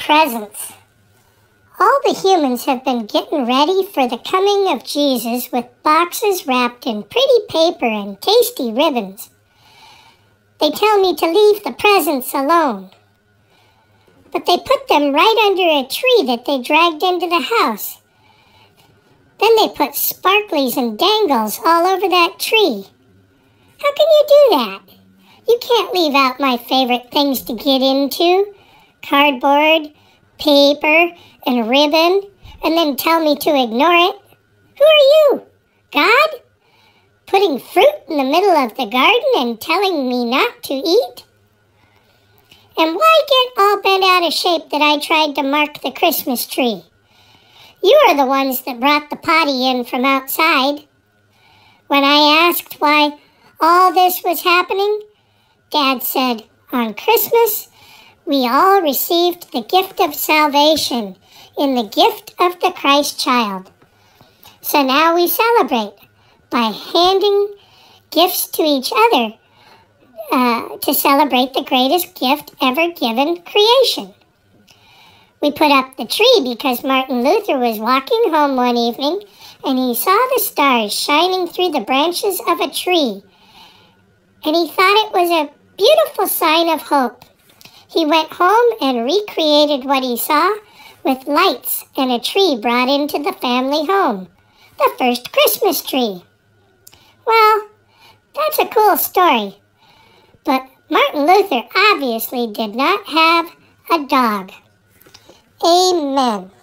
presents. All the humans have been getting ready for the coming of Jesus with boxes wrapped in pretty paper and tasty ribbons. They tell me to leave the presents alone. But they put them right under a tree that they dragged into the house. Then they put sparklies and dangles all over that tree. How can you do that? You can't leave out my favorite things to get into. Cardboard, paper, and ribbon, and then tell me to ignore it. Who are you? God? Putting fruit in the middle of the garden and telling me not to eat? And why get all bent out of shape that I tried to mark the Christmas tree? You are the ones that brought the potty in from outside. When I asked why all this was happening, Dad said, on Christmas, we all received the gift of salvation in the gift of the Christ child. So now we celebrate by handing gifts to each other to celebrate the greatest gift ever given, creation. We put up the tree because Martin Luther was walking home one evening and he saw the stars shining through the branches of a tree. And he thought it was a beautiful sign of hope. He went home and recreated what he saw with lights and a tree brought into the family home, the first Christmas tree. Well, that's a cool story, but Martin Luther obviously did not have a dog. Amen.